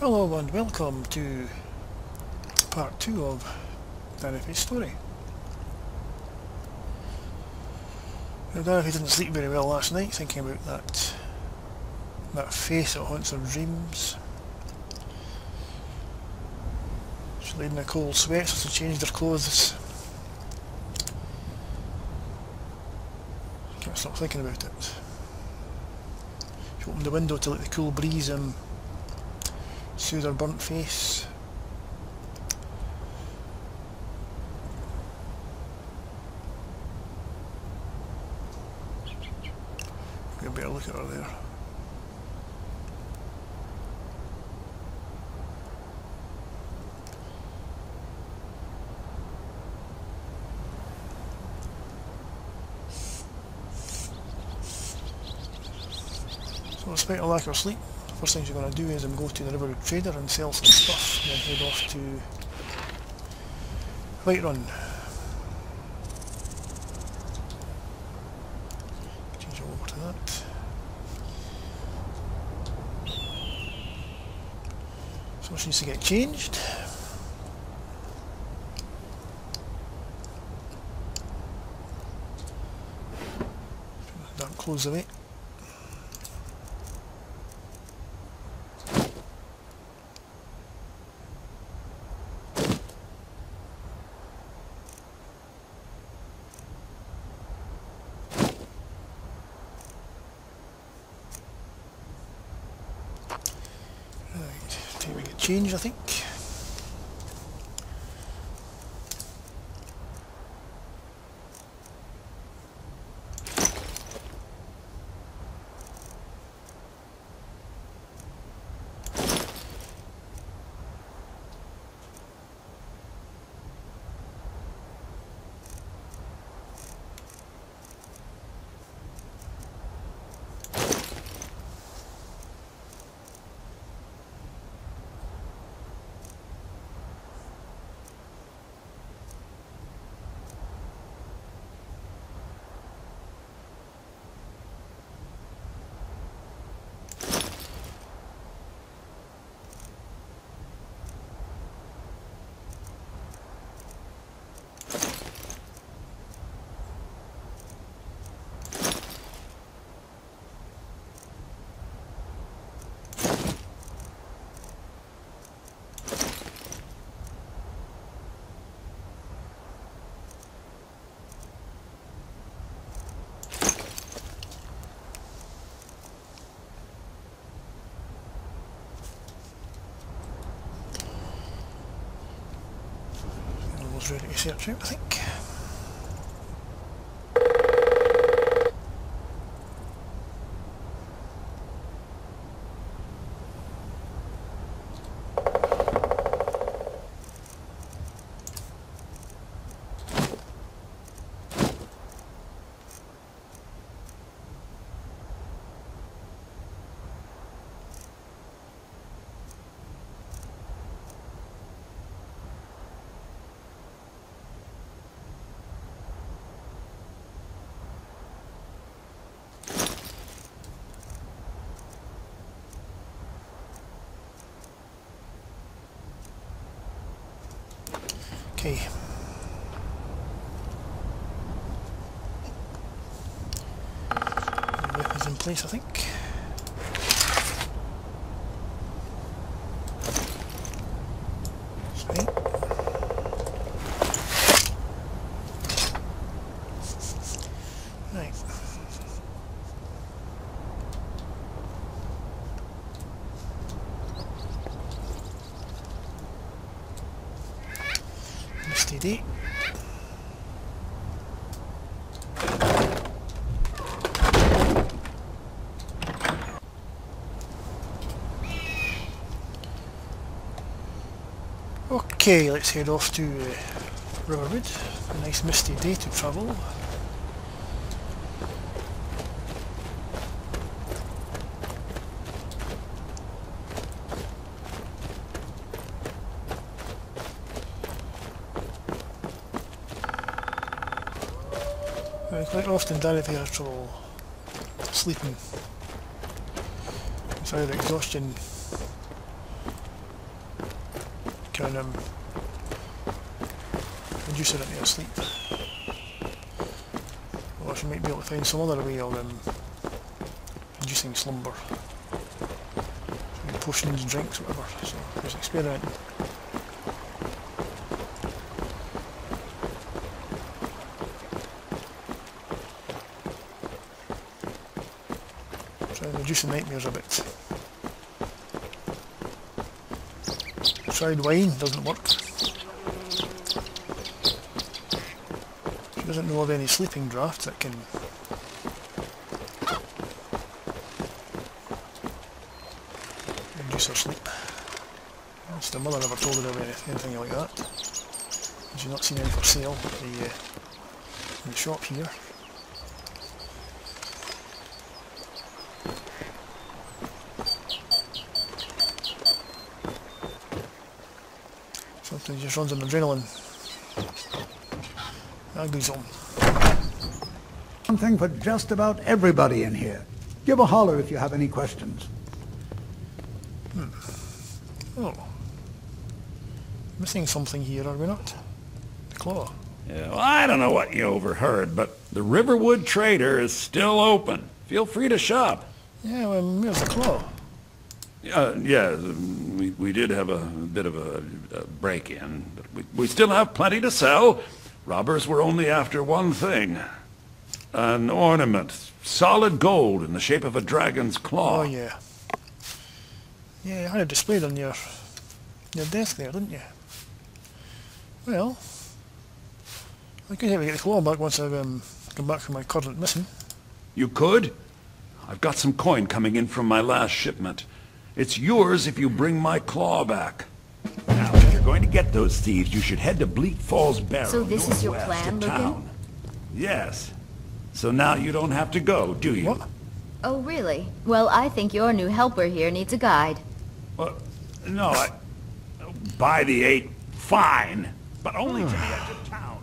Hello and welcome to part 2 of Danny's story. Now, Danny didn't sleep very well last night, thinking about that face that haunts her dreams. She laid in a cold sweat, so she changed her clothes. Can't stop thinking about it. She opened the window to let the cool breeze soothe her burnt face. Get a better look at her there. So despite a lack of sleep, the first thing she's going to do is go to the River Trader and sell some stuff, and then head off to Whiterun. Change over to that. So she needs to get changed. Dark clothes away. Time we get changed, I think. Ready to search out, I think. Okay. The weapon's in place, I think. Sweet. Right. Steady. Okay, let's head off to Riverwood. A nice misty day to travel. Quite often Danny has trouble sleeping. It's either exhaustion try and reduce her into a sleep. Or she might be able to find some other way of reducing slumber. Potions, drinks, whatever. So there's experimenting. Try and reduce the nightmares a bit. Tried wine, doesn't work. She doesn't know of any sleeping draughts that can reduce her sleep. The mother never told her about anything like that. She's not seen any for sale in the shop here. Something just runs on adrenaline. Agrees on. Something for just about everybody in here. Give a holler if you have any questions. Oh. Missing something here, are we not? The claw. Yeah, well, I don't know what you overheard, but the Riverwood Trader is still open. Feel free to shop. Yeah, well, where's the claw? Yeah, we did have a bit of a break-in, but we still have plenty to sell. Robbers were only after one thing. An ornament, solid gold in the shape of a dragon's claw. Oh, yeah. Yeah, you had it displayed on your desk there, didn't you? Well, I could have get the claw back once I've come back from my current mission. You could? I've got some coin coming in from my last shipment. It's yours if you bring my claw back. Now, if you're going to get those thieves, you should head to Bleak Falls Barrow. So this is your plan, Lucan? Yes. So now you don't have to go, do you? What? Oh, really? Well, I think your new helper here needs a guide. Well, no, by the 8, fine, but only to the edge of town.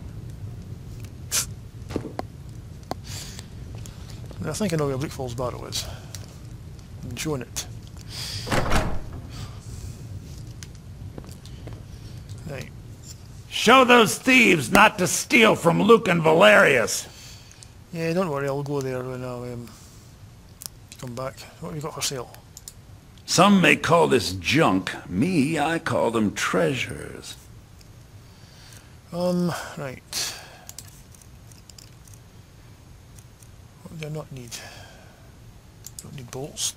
I think I know where Bleak Falls Barrow is. I'm showing it. Right. Show those thieves not to steal from Lucan Valerius. Yeah, don't worry, I'll go there when I come back. What have you got for sale? Some may call this junk. Me, I call them treasures. Right. What do I not need? Don't need bolts.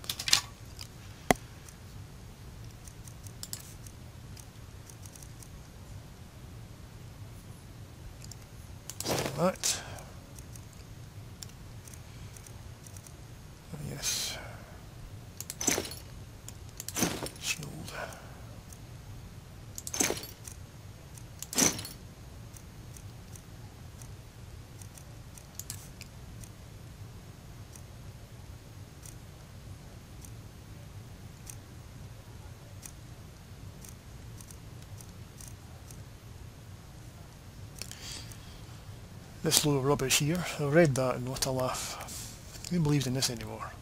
That. Yes. Shield. This load of rubbish here, I read that and what a laugh. Who believes in this anymore?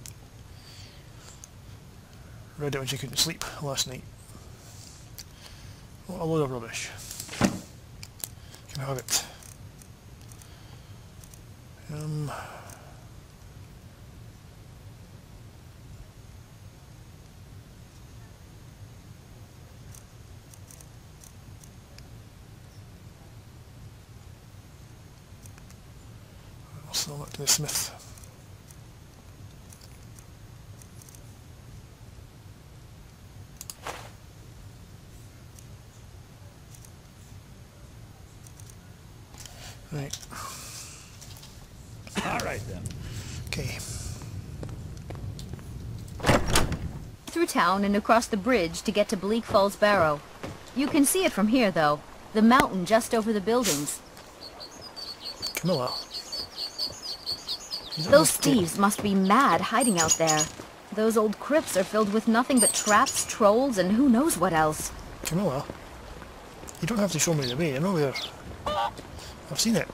Read it when she couldn't sleep last night. What a load of rubbish. Can I have it? I'll sell it to the smith. Right. All right, then. Okay. Through town and across the bridge to get to Bleak Falls Barrow. You can see it from here, though. The mountain just over the buildings. Camilla. Those thieves must be mad hiding out there. Those old crypts are filled with nothing but traps, trolls, and who knows what else. Camilla, you don't have to show me the way. I know where. I've seen it.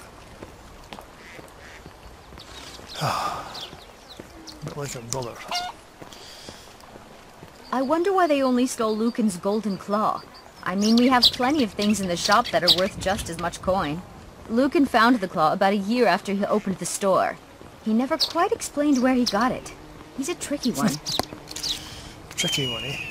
A bit like her brother. I wonder why they only stole Lucan's golden claw. I mean, we have plenty of things in the shop that are worth just as much coin. Lucan found the claw about a year after he opened the store. He never quite explained where he got it. He's a tricky one. Tricky one, eh?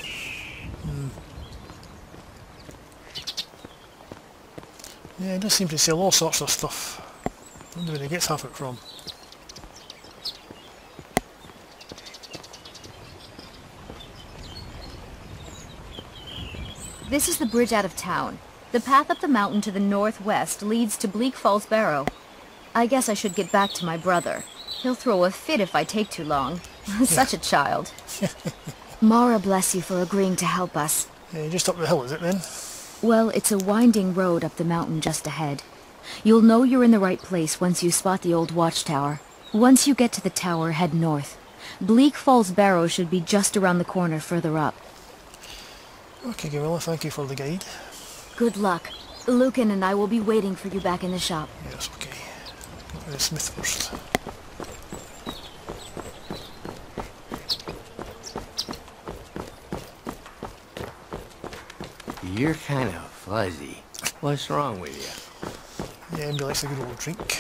Yeah, he does seem to sell all sorts of stuff. I wonder where he gets half it from. This is the bridge out of town. The path up the mountain to the northwest leads to Bleak Falls Barrow. I guess I should get back to my brother. He'll throw a fit if I take too long. Such a child. Mara bless you for agreeing to help us. Yeah, just up the hill, is it then? Well, it's a winding road up the mountain just ahead. You'll know you're in the right place once you spot the old watchtower. Once you get to the tower, head north. Bleak Falls Barrow should be just around the corner further up. Okay, Gamilla, thank you for the guide. Good luck. Lucan and I will be waiting for you back in the shop. Yes, okay. Go to the smith first. You're kind of fuzzy. What's wrong with you? Yeah, Emily likes a good old drink.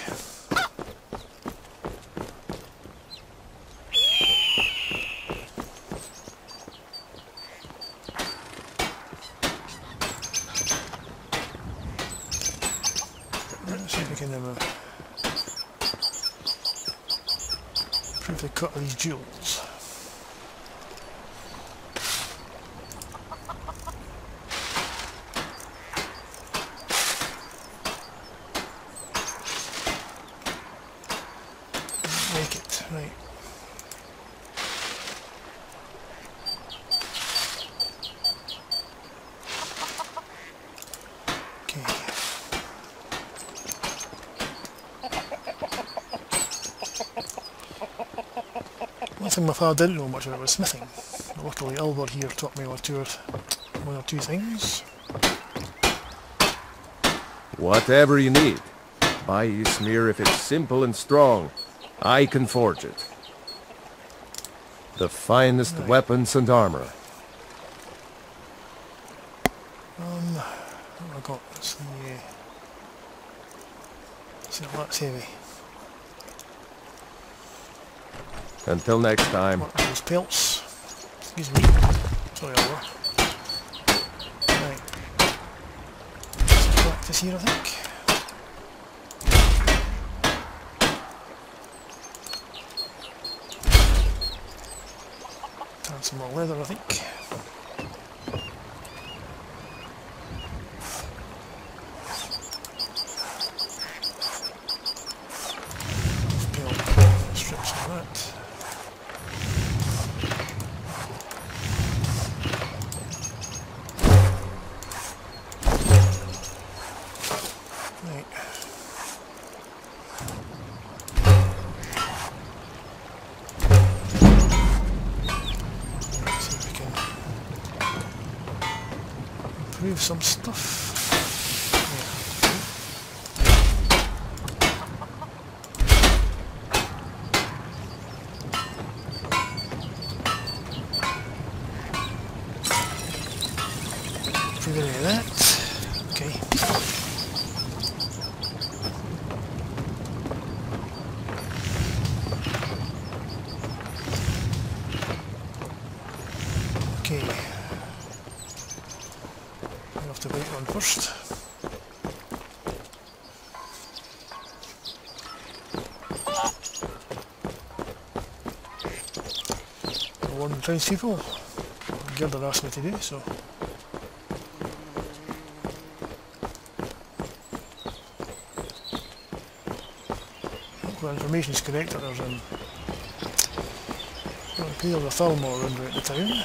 Let's see if we can improve the cut of these jewels. Make it, right. Okay. One thing my father didn't know much about was smithing. Luckily Albert here taught me one or two things. Whatever you need. Buy you smear if it's simple and strong. I can forge it. The finest weapons and armor. What have I got? Let's see if that's heavy. Until next time. What are those pelts? Excuse me. Sorry, Albert. Right. Some practice here, I think. Some more leather, I think. Peel strips of that. Right. Improve some stuff. Improve any of that. Okay. Okay. The Whiterun first. One of the townspeople. Gilda asked me to do so. If the information is correct that there's an appeal of a Thalmor around about the town.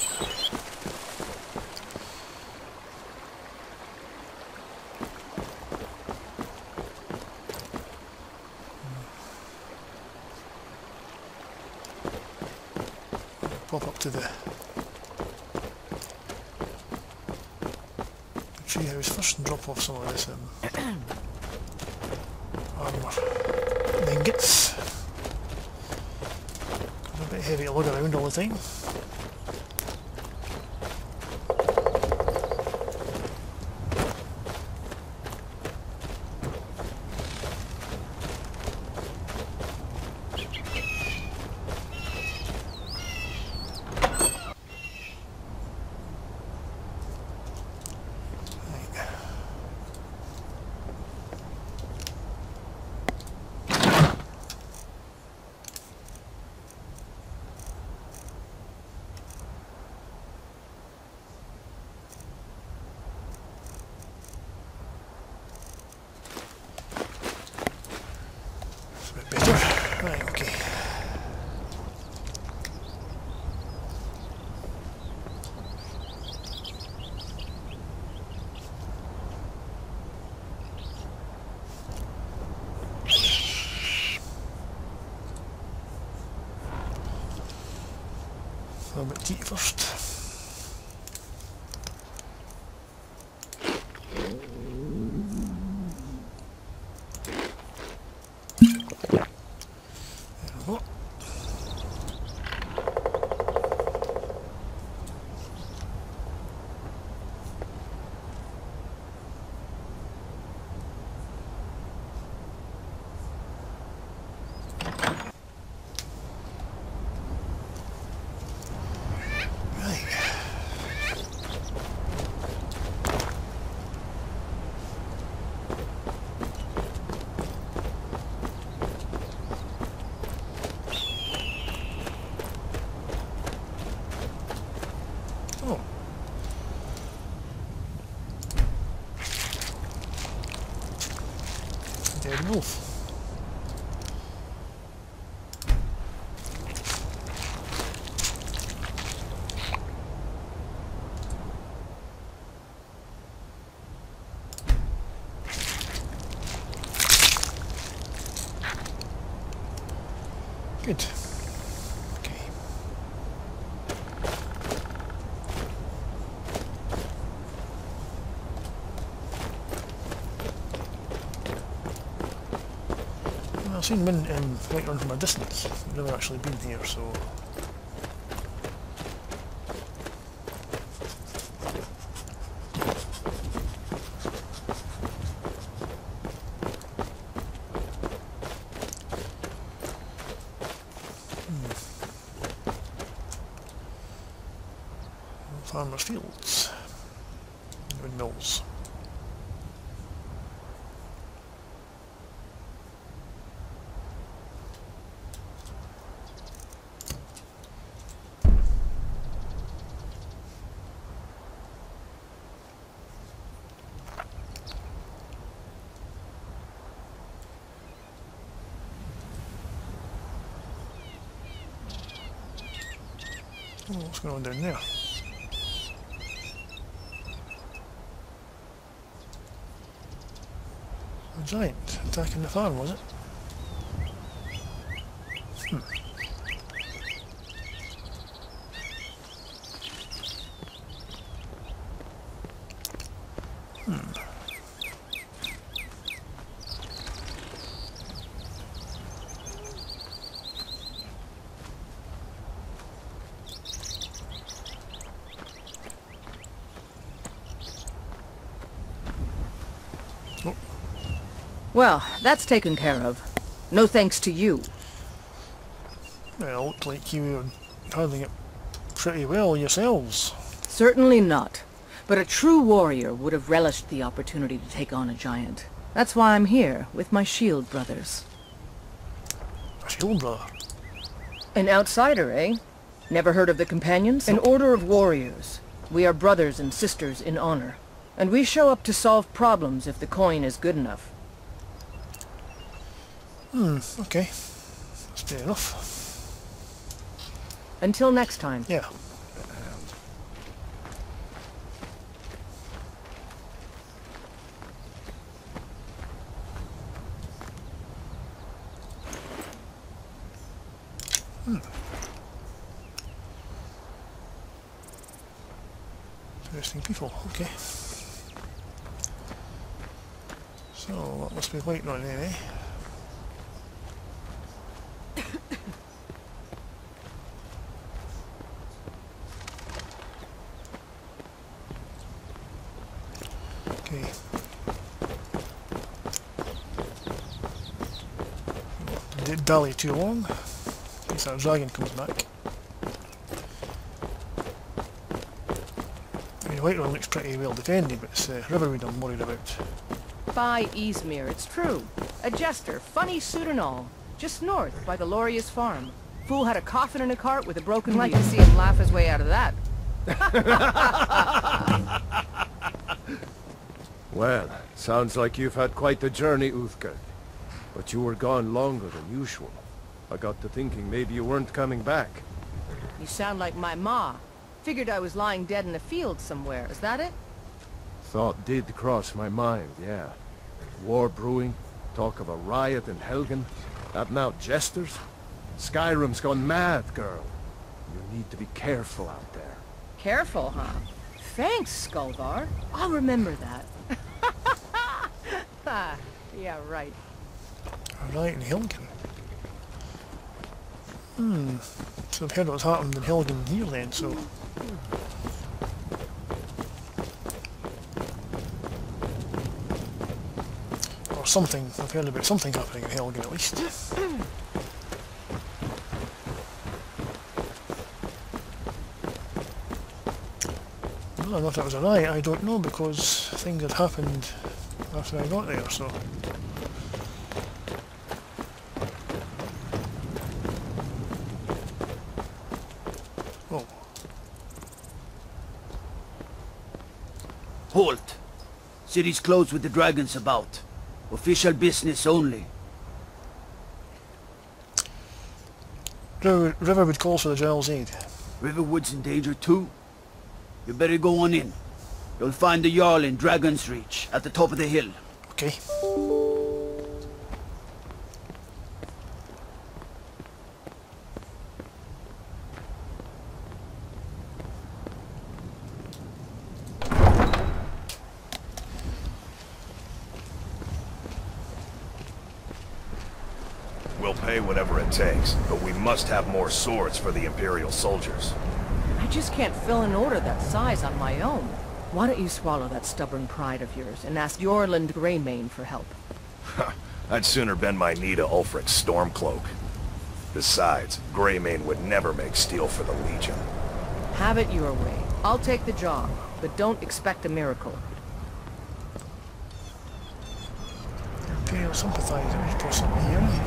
Pop up to the tree house first and drop off some of this armour and ingots. It's a bit heavy to lug around all the time. tea first. Oh. Dead wolf. Good. Okay. Well, I've seen Whiterun from a distance. I've never actually been here, so... Farmers' fields. Windmills. Oh, what's going on down there? A giant attacking the farm, was it? Well, that's taken care of. No thanks to you. Well, looked like you were handling it pretty well yourselves. Certainly not. But a true warrior would have relished the opportunity to take on a giant. That's why I'm here, with my shield brothers. A shield brother? An outsider, eh? Never heard of the Companions? An order of warriors. We are brothers and sisters in honor. And we show up to solve problems if the coin is good enough. Okay. That's fair enough. Until next time. Yeah. Interesting people, okay. So, what must be waiting on then, eh? Okay. Didn't dally too long, in case that dragon comes back. I mean, Whiterun looks pretty well defended, but it's Riverwood I'm worried about. By Easmere, it's true. A jester, funny suit and all. Just north, by the Lorius farm. Fool had a coffin in a cart with a broken leg. Like to see him laugh his way out of that. Well, sounds like you've had quite the journey, Uthgard. But you were gone longer than usual. I got to thinking maybe you weren't coming back. You sound like my ma. Figured I was lying dead in a field somewhere. Is that it? Thought did cross my mind, yeah. War brewing, talk of a riot in Helgen, that now jesters. Skyrim's gone mad, girl. You need to be careful out there. Careful, huh? Thanks, Skullvar. I'll remember that. Yeah, right. Alright, in Helgen. So I've heard what's happened in Helgen here then, so... Or something, I've heard about something happening in Helgen at least. Whether or not that was alright, I don't know, because things had happened after I got there, so... Oh. Halt! City's closed with the dragons about. Official business only. Riverwood calls for the Giles' aid. Riverwood's in danger too. You better go on in. You'll find the Jarl in Dragon's Reach, at the top of the hill. Okay. We'll pay whatever it takes, but we must have more swords for the Imperial soldiers. I just can't fill an order that size on my own. Why don't you swallow that stubborn pride of yours and ask Yorland Greymane for help? I'd sooner bend my knee to Ulfric's Stormcloak. Besides, Greymane would never make steel for the Legion. Have it your way. I'll take the job, but don't expect a miracle. Imperial sympathizer is possibly here.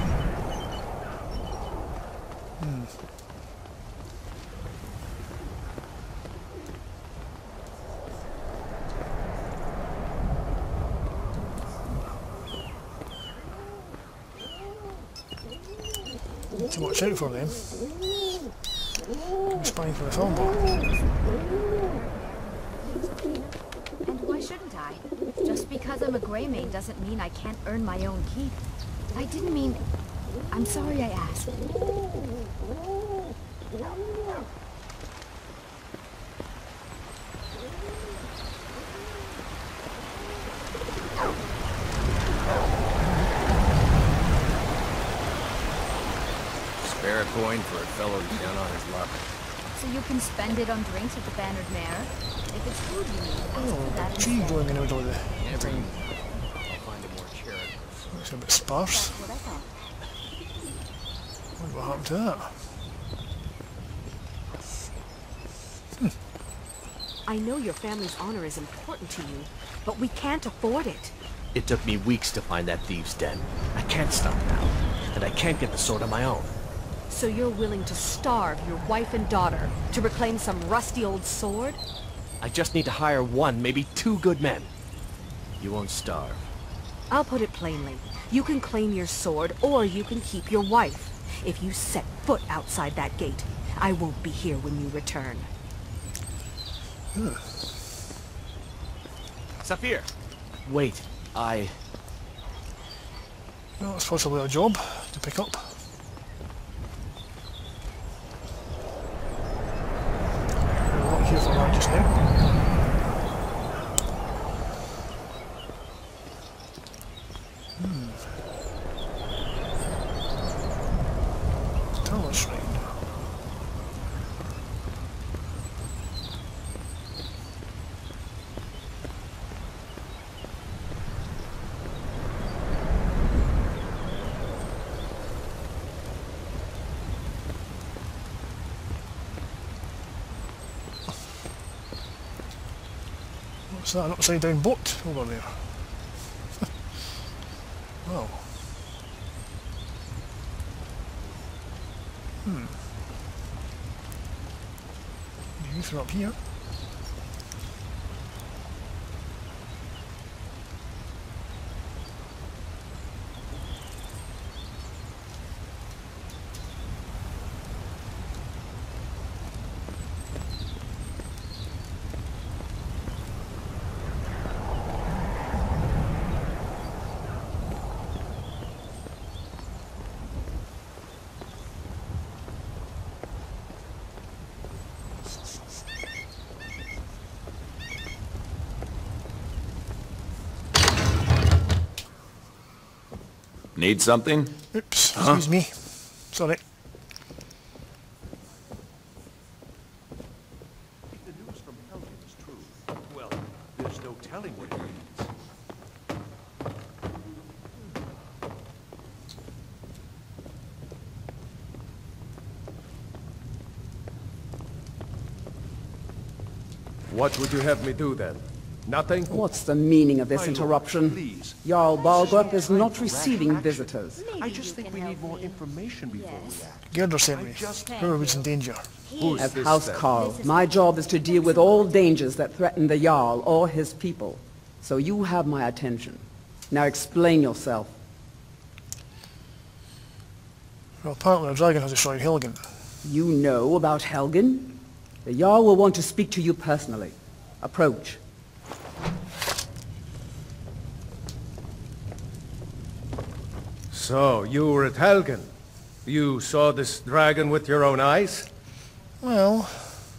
Need to watch out for them. Could be spying for the film. And why shouldn't I? Just because I'm a Greymane doesn't mean I can't earn my own keep. I didn't mean... I'm sorry I asked. Spare a coin for a fellow who's down on his luck. So you can spend it on drinks at the Bannered Mare? If it's food you need, ask for that Oh, tree instead. growing in the middle of the Never thing. I'll find a more charitable. Looks a bit sparse. That's what I thought. Wonder what happened to that. I know your family's honor is important to you, but we can't afford it. It took me weeks to find that thieves' den. I can't stop now, and I can't get the sword on my own. So you're willing to starve your wife and daughter to reclaim some rusty old sword? I just need to hire one, maybe two good men. You won't starve. I'll put it plainly. You can claim your sword, or you can keep your wife. If you set foot outside that gate, I won't be here when you return. Saphir! Wait, Well, it's possibly a job to pick up. We're not here for that just now. Tower Shrine. What's that? An upside down boat over there. Wow. Maybe through up here. Need something? Oops, excuse me. Sorry. If the news from Helgen is true, well, there's no telling what it means. What would you have me do then? Nothing? What's the meaning of this interruption? Please. Jarl Balgrup is not receiving visitors. I just think we need more information before we act. Gerder sent me. Whoever's in danger. Who's As this House then? Carl, my job is to deal with all dangers that threaten the Jarl or his people. So you have my attention. Now explain yourself. Well, apparently the dragon has destroyed Helgen. You know about Helgen? The Jarl will want to speak to you personally. Approach. So, you were at Helgen. You saw this dragon with your own eyes? Well,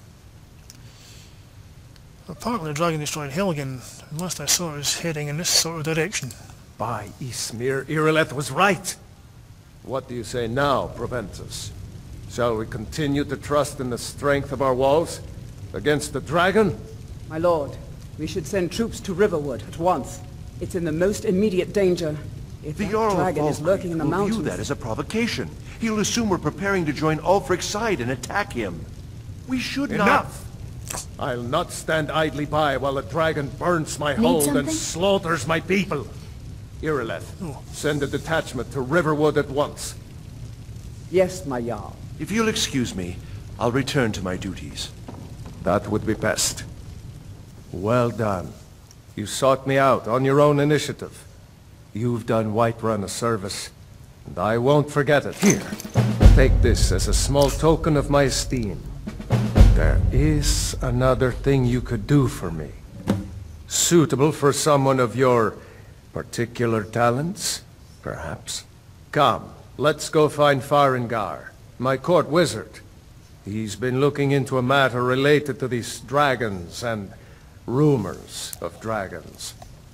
apparently the dragon destroyed Helgen, and last I saw it was heading in this sort of direction. By Ysmir, Irileth was right. What do you say now, Proventus? Shall we continue to trust in the strength of our walls against the dragon? My lord, we should send troops to Riverwood at once. It's in the most immediate danger. If The that Jarl of dragon is lurking in the will mountains... view that as a provocation. He'll assume we're preparing to join Ulfric's side and attack him. We should not... Enough! I'll not stand idly by while the dragon burns my hold and something? slaughters my people. Irileth, send a detachment to Riverwood at once. Yes, my Jarl. If you'll excuse me, I'll return to my duties. That would be best. Well done. You sought me out on your own initiative. You've done Whiterun a service, and I won't forget it. Here, take this as a small token of my esteem. There is another thing you could do for me. Suitable for someone of your particular talents, perhaps. Come, let's go find Farengar, my court wizard. He's been looking into a matter related to these dragons and rumors of dragons.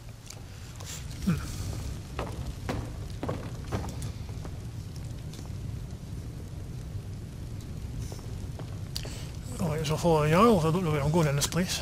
Oh, it's a follow the Jarls. I don't know where I'm going in this place.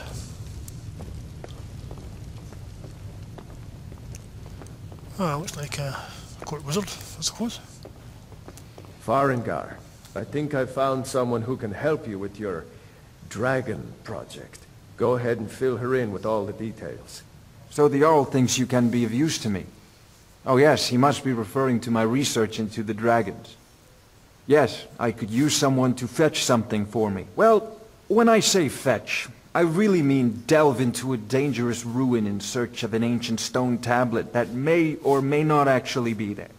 Ah, looks like a court wizard, I suppose. Farengar, I think I found someone who can help you with your dragon project. Go ahead and fill her in with all the details. So the Jarl thinks you can be of use to me. Oh yes, he must be referring to my research into the dragons. Yes, I could use someone to fetch something for me. Well, when I say fetch, I really mean delve into a dangerous ruin in search of an ancient stone tablet that may or may not actually be there.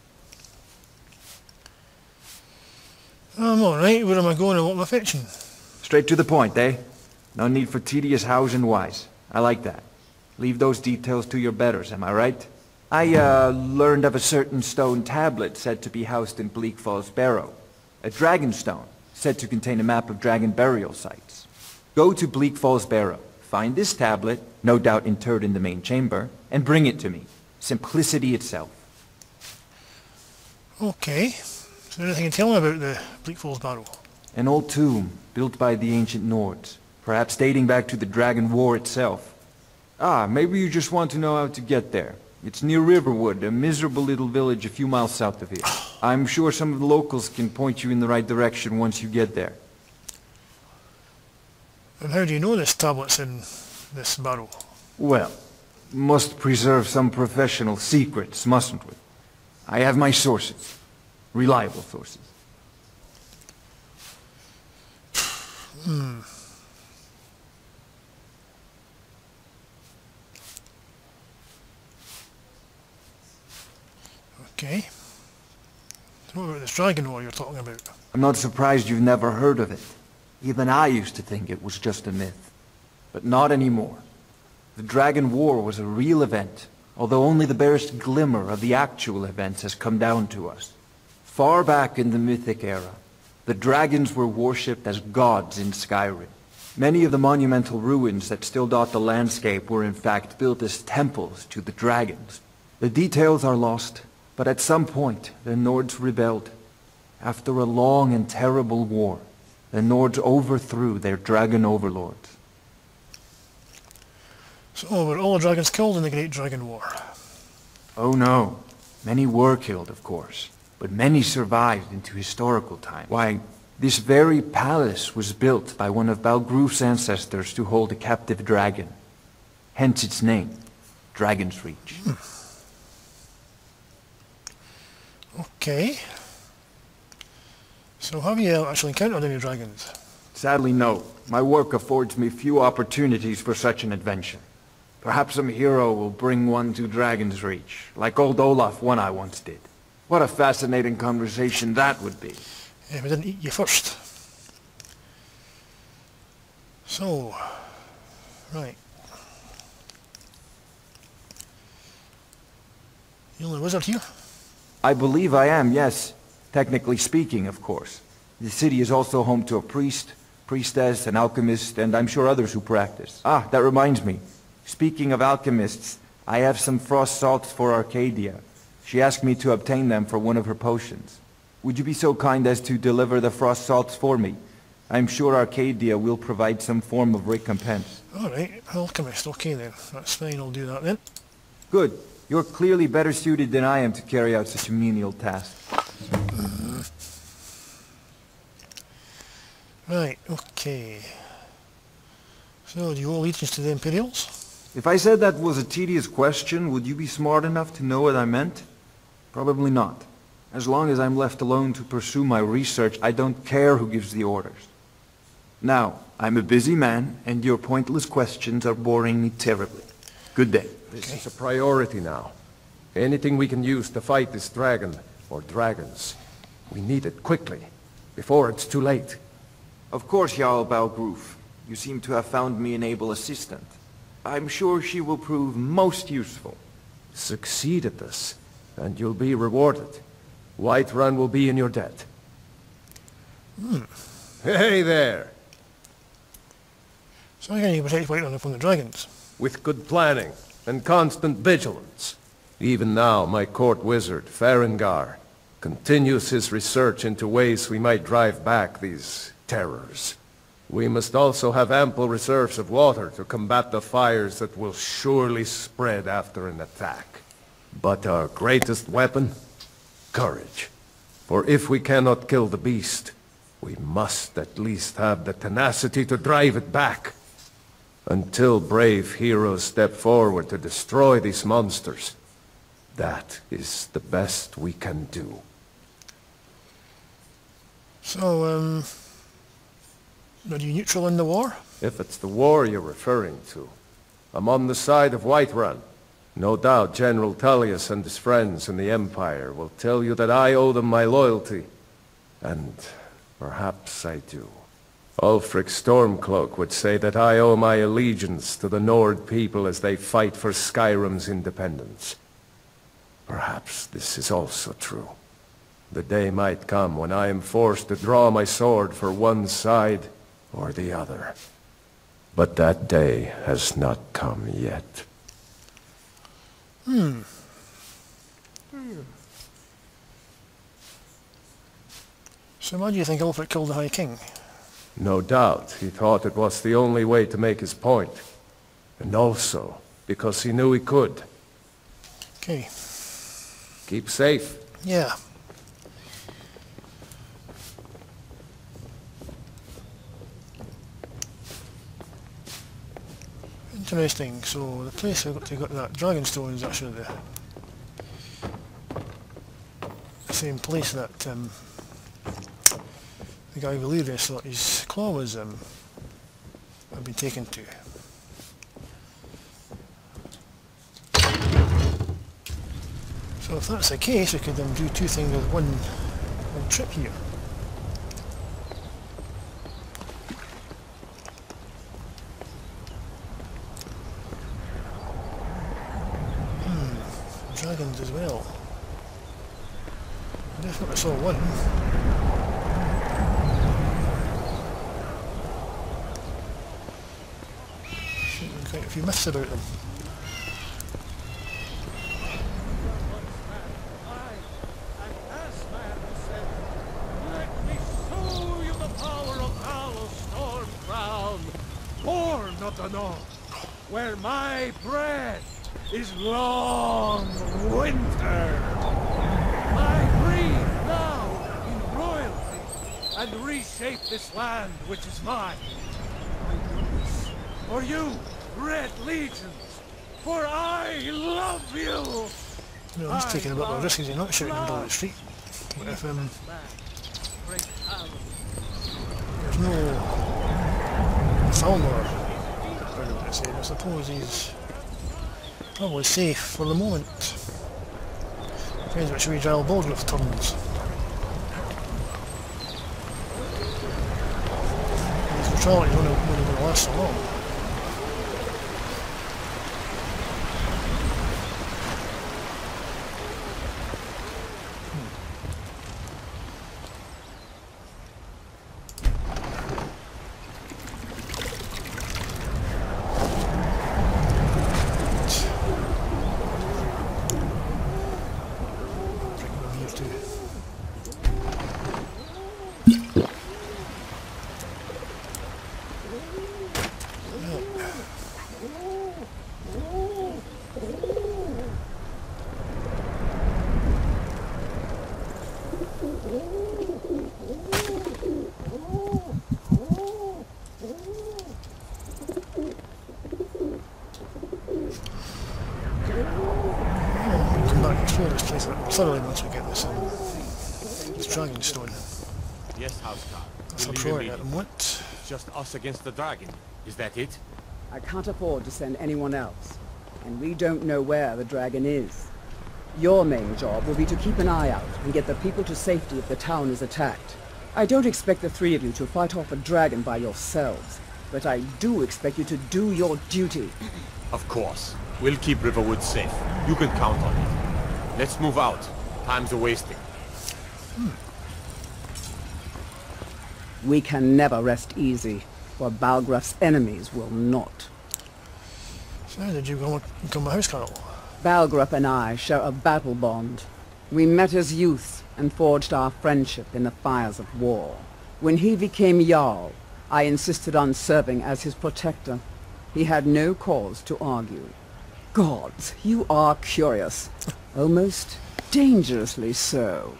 I'm alright. Where am I going and what am I fetching? Straight to the point, eh? No need for tedious hows and whys. I like that. Leave those details to your betters, am I right? I, learned of a certain stone tablet said to be housed in Bleak Falls Barrow. A dragon stone, said to contain a map of dragon burial sites. Go to Bleak Falls Barrow, find this tablet, no doubt interred in the main chamber, and bring it to me. Simplicity itself. Okay. Is there anything you can tell me about the Bleak Falls Barrow? An old tomb, built by the ancient Nords, perhaps dating back to the Dragon War itself. Ah, maybe you just want to know how to get there. It's near Riverwood, a miserable little village a few miles south of here. I'm sure some of the locals can point you in the right direction once you get there. And how do you know this tablet's in this barrow? Well, must preserve some professional secrets, mustn't we? I have my sources. Reliable sources. Okay. So what about this dragon war you're talking about? I'm not surprised you've never heard of it. Even I used to think it was just a myth. But not anymore. The Dragon War was a real event, although only the barest glimmer of the actual events has come down to us. Far back in the Mythic era, the dragons were worshipped as gods in Skyrim. Many of the monumental ruins that still dot the landscape were in fact built as temples to the dragons. The details are lost, But at some point, the Nords rebelled. After a long and terrible war, the Nords overthrew their dragon overlords. So were all the dragons killed in the Great Dragon War? Oh no. Many were killed, of course. But many survived into historical times. Why, this very palace was built by one of Balgruf's ancestors to hold a captive dragon. Hence its name, Dragon's Reach. Okay. So have you actually encountered any dragons? Sadly, no. My work affords me few opportunities for such an adventure. Perhaps some hero will bring one to Dragon's Reach, like old Olaf one I once did. What a fascinating conversation that would be. Yeah, we didn't eat you first. So, right. You only wizard here? I believe I am, yes. Technically speaking, of course. The city is also home to a priest, priestess, an alchemist, and I'm sure others who practice. Ah, that reminds me. Speaking of alchemists, I have some frost salts for Arcadia. She asked me to obtain them for one of her potions. Would you be so kind as to deliver the frost salts for me? I'm sure Arcadia will provide some form of recompense. Alright, alchemist, okay then. That's fine, I'll do that then. Good. You're clearly better suited than I am to carry out such a menial task. Right, okay. So, do you owe allegiance to the Imperials? If I said that was a tedious question, would you be smart enough to know what I meant? Probably not. As long as I'm left alone to pursue my research, I don't care who gives the orders. Now, I'm a busy man, and your pointless questions are boring me terribly. Good day. This is a priority now. Anything we can use to fight this dragon, or dragons, we need it quickly, before it's too late. Of course, Jarl Balgruf. You seem to have found me an able assistant. I'm sure she will prove most useful. Succeed at this, and you'll be rewarded. Whiterun will be in your debt. Hey there! So how can you protect Whiterun from the dragons? With good planning and constant vigilance. Even now, my court wizard, Farengar, continues his research into ways we might drive back these terrors. We must also have ample reserves of water to combat the fires that will surely spread after an attack. But our greatest weapon? Courage. For if we cannot kill the beast, we must at least have the tenacity to drive it back. Until brave heroes step forward to destroy these monsters, that is the best we can do. So, are you neutral in the war? If it's the war you're referring to, I'm on the side of Whiterun. No doubt General Tullius and his friends in the Empire will tell you that I owe them my loyalty. And perhaps I do. Ulfric Stormcloak would say that I owe my allegiance to the Nord people as they fight for Skyrim's independence. Perhaps this is also true. The day might come when I am forced to draw my sword for one side or the other. But that day has not come yet. So why do you think Ulfric killed the High King? No doubt he thought it was the only way to make his point. And also because he knew he could. Okay. Keep safe. Yeah. Interesting. So the place I got to get that dragon stone is actually the same place that the guy Valerius thought his claw was had been taken to. So if that's the case, we could do two things with one trip here. Dragons as well. I definitely saw one. Quite a few myths about them. poor not to know, where my bread is long winter. I breathe now in royalty and reshape this land which is mine. I do this for you, Red Legions, for I love you. No, I'm just taking a bit of a risk, is he not shooting him down the street? But if there's no film or whatever to say, I suppose he's probably safe for the moment. Depends which way Giles Baldriff turns. His neutrality is only going to last so long. Thoroughly once we get this dragon stone. Yes, Housecarl. That's what Troy at the moment. It's just us against the dragon. Is that it? I can't afford to send anyone else, and we don't know where the dragon is. Your main job will be to keep an eye out and get the people to safety if the town is attacked. I don't expect the three of you to fight off a dragon by yourselves, but I do expect you to do your duty. Of course. We'll keep Riverwood safe. You can count on it. Let's move out. Time's a-wasting. We can never rest easy, for Balgruff's enemies will not. So how did you become a housecarl? Balgruff and I share a battle bond. We met as youths and forged our friendship in the fires of war. When he became Jarl, I insisted on serving as his protector. He had no cause to argue. Gods, you are curious. Almost dangerously so.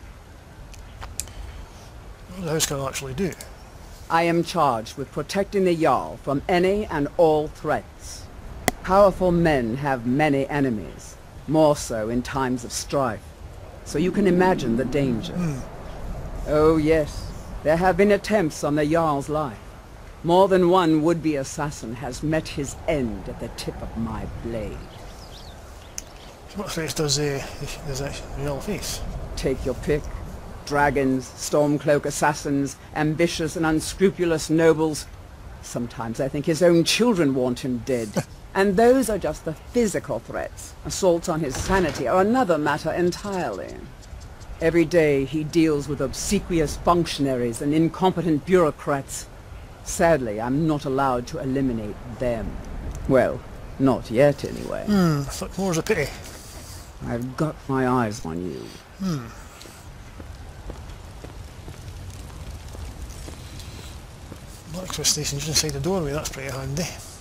What does the housecarl actually do? I am charged with protecting the Jarl from any and all threats. Powerful men have many enemies, more so in times of strife. So you can imagine the danger. Oh yes, there have been attempts on the Jarl's life. More than one would-be assassin has met his end at the tip of my blade. So what threats does a Jarl face? Take your pick. Dragons, Stormcloak assassins, ambitious and unscrupulous nobles. Sometimes I think his own children want him dead. And those are just the physical threats. Assaults on his sanity are another matter entirely. Every day he deals with obsequious functionaries and incompetent bureaucrats. Sadly, I'm not allowed to eliminate them. Well, not yet anyway. I thought more's a pity. I've got my eyes on you. Blacksmith station's inside the doorway, that's pretty handy.